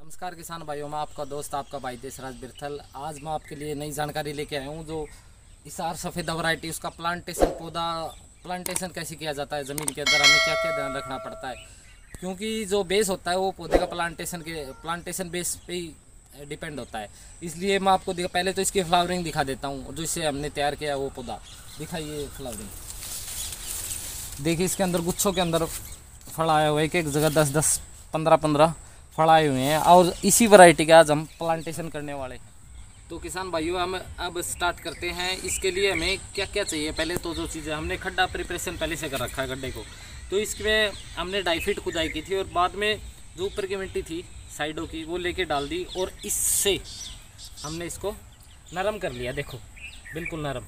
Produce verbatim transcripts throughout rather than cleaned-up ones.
नमस्कार किसान भाइयों, मैं आपका दोस्त आपका भाई देशराज बिरथल। आज मैं आपके लिए नई जानकारी लेके आया हूँ। जो इसार सफ़ेदा वैरायटी, उसका प्लांटेशन, पौधा प्लांटेशन कैसे किया जाता है, ज़मीन के अंदर हमें क्या क्या ध्यान रखना पड़ता है, क्योंकि जो बेस होता है वो पौधे का प्लांटेशन के प्लांटेशन बेस पे ही डिपेंड होता है। इसलिए मैं आपको दिखा पहले तो इसकी फ्लावरिंग दिखा देता हूँ। जो इसे हमने तैयार किया वो पौधा दिखाइए। फ्लावरिंग देखिए, इसके अंदर गुच्छों के अंदर फल आया हुआ है। एक एक जगह दस दस पंद्रह पंद्रह फल आए हुए हैं और इसी वैरायटी के आज हम प्लांटेशन करने वाले हैं। तो किसान भाइयों, हम अब स्टार्ट करते हैं। इसके लिए हमें क्या क्या चाहिए। पहले तो जो चीज़ें हमने खड्डा प्रिपरेशन पहले से कर रखा है गड्ढे को, तो इसमें हमने ढाई फीट खुदाई की थी और बाद में जो ऊपर की मिट्टी थी साइडों की वो लेके डाल दी और इससे हमने इसको नरम कर लिया। देखो बिल्कुल नरम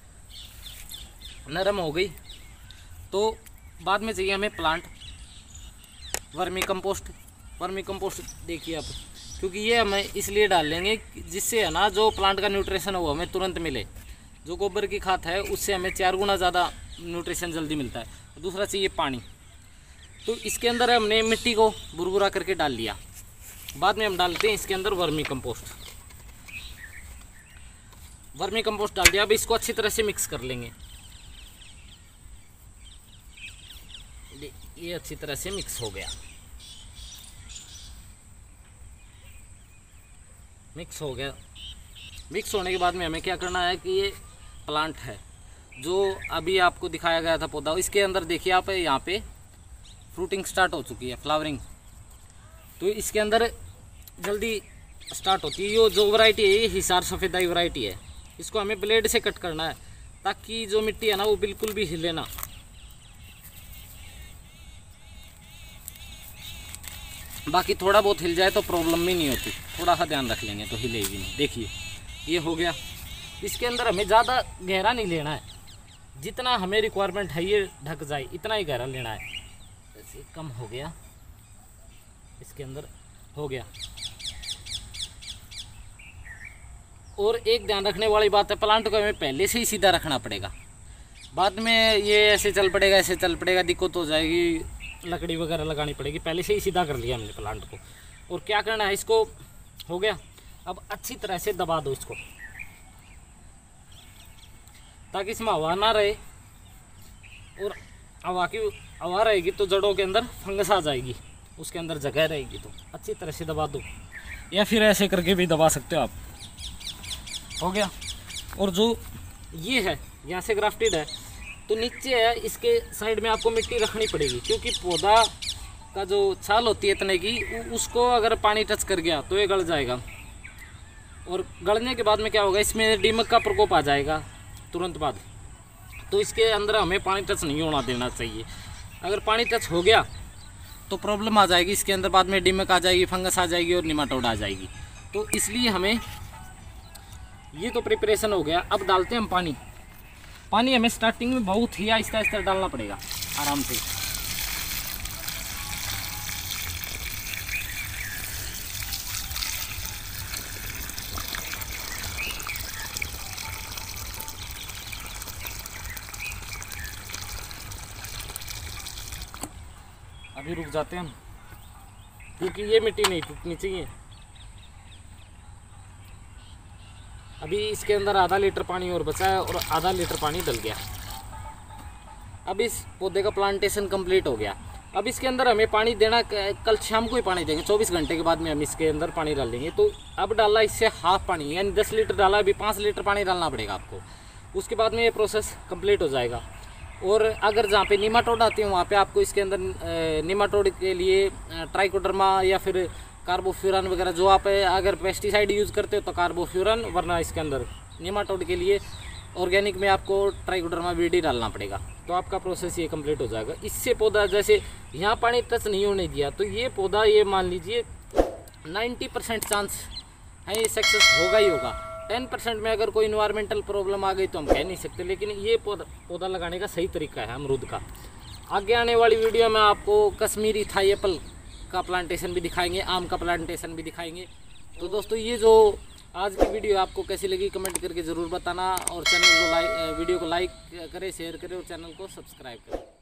नरम हो गई। तो बाद में चाहिए हमें plant vermicompost. Vermicompost देखिए आप, क्योंकि ये हमें इसलिए डाल लेंगे जिससे है ना जो प्लांट का न्यूट्रिशन हो हमें तुरंत मिले। जो गोबर की खाद है उससे हमें चार गुना ज़्यादा न्यूट्रिशन जल्दी मिलता है। दूसरा चाहिए पानी। तो इसके अंदर हमने मिट्टी को बुरबुरा करके डाल लिया। बाद में हम डालते हैं इसके अंदर वर्मी कंपोस्ट। वर्मी कंपोस्ट डाल दिया। अब इसको अच्छी तरह से मिक्स कर लेंगे। ये अच्छी तरह से मिक्स हो गया। मिक्स हो गया मिक्स होने के बाद में हमें क्या करना है कि ये प्लांट है जो अभी आपको दिखाया गया था पौधा, इसके अंदर देखिए आप, यहाँ पे फ्रूटिंग स्टार्ट हो चुकी है, फ्लावरिंग। तो इसके अंदर जल्दी स्टार्ट होती है। ये जो वैरायटी है ये हिसार सफ़ेदाई वैरायटी है। इसको हमें ब्लेड से कट करना है ताकि जो मिट्टी है ना वो बिल्कुल भी हिले ना। बाकी थोड़ा बहुत हिल जाए तो प्रॉब्लम भी नहीं होती, थोड़ा सा ध्यान रख लेंगे तो हिलेगी नहीं। देखिए ये हो गया। इसके अंदर हमें ज़्यादा गहरा नहीं लेना है, जितना हमें रिक्वायरमेंट है ये ढक जाए इतना ही गहरा लेना है। जैसे कम हो गया, इसके अंदर हो गया। और एक ध्यान रखने वाली बात है, प्लांट को हमें पहले से ही सीधा रखना पड़ेगा। बाद में ये ऐसे चल पड़ेगा ऐसे चल पड़ेगा दिक्कत हो जाएगी, लकड़ी वगैरह लगानी पड़ेगी। पहले से ही सीधा कर लिया हमने प्लांट को। और क्या करना है, इसको हो गया। अब अच्छी तरह से दबा दो इसको ताकि इसमें हवा ना रहे, और हवा की हवा रहेगी तो जड़ों के अंदर फंगस आ जाएगी, उसके अंदर जगह रहेगी। तो अच्छी तरह से दबा दो, या फिर ऐसे करके भी दबा सकते हो आप। हो गया। और जो ये है यहाँ से ग्राफ्टेड है तो नीचे है, इसके साइड में आपको मिट्टी रखनी पड़ेगी, क्योंकि पौधा का जो छाल होती है इतने की, उसको अगर पानी टच कर गया तो ये गल जाएगा। और गलने के बाद में क्या होगा, इसमें दीमक का प्रकोप आ जाएगा तुरंत बाद। तो इसके अंदर हमें पानी टच नहीं होना देना चाहिए। अगर पानी टच हो गया तो प्रॉब्लम आ जाएगी। इसके अंदर बाद में दीमक आ जाएगी, फंगस आ जाएगी और निमाटोड आ जाएगी। तो इसलिए हमें ये तो प्रिपरेशन हो गया। अब डालते हैं हम पानी। पानी हमें स्टार्टिंग में बहुत ही आहिस्ता आहिस्ता डालना पड़ेगा, आराम से। अभी रुक जाते हैं हम, क्योंकि ये मिट्टी नहीं टूटनी चाहिए। अभी इसके अंदर आधा लीटर पानी और बचा है और आधा लीटर पानी डल गया। अब इस पौधे का प्लांटेशन कंप्लीट हो गया। अब इसके अंदर हमें पानी देना, कल शाम को ही पानी देंगे। चौबीस घंटे के बाद में हम इसके अंदर पानी डाल देंगे। तो अब डाला इससे हाफ पानी, यानी दस लीटर डाला, अभी पाँच लीटर पानी डालना पड़ेगा आपको। उसके बाद में ये प्रोसेस कंप्लीट हो जाएगा। और अगर जहाँ पे निमाटोड आते हैं वहाँ पे आपको इसके अंदर निमाटोड के लिए ट्राइकोडर्मा या फिर कार्बोफ्यूरन वगैरह, जो आप अगर पेस्टिसाइड यूज़ करते हो तो कार्बोफ्यूरन, वरना इसके अंदर निमाटोड के लिए ऑर्गेनिक में आपको ट्राइकोडर्मा वीडी डालना पड़ेगा। तो आपका प्रोसेस ये कंप्लीट हो जाएगा। इससे पौधा, जैसे यहाँ पानी टच नहीं होने दिया तो ये पौधा, ये मान लीजिए नब्बे परसेंट चांस है ये सक्सेस होगा ही होगा। टेन परसेंट में अगर कोई इन्वायरमेंटल प्रॉब्लम आ गई तो हम कह नहीं सकते, लेकिन ये पौधा पौधा लगाने का सही तरीका है अमरूद का। आगे आने वाली वीडियो में आपको कश्मीरी थाई एप्पल का प्लांटेशन भी दिखाएंगे, आम का प्लांटेशन भी दिखाएंगे। तो दोस्तों, ये जो आज की वीडियो आपको कैसी लगी कमेंट करके ज़रूर बताना, और चैनल को लाइक वीडियो को लाइक करें, शेयर करें और चैनल को सब्सक्राइब करें।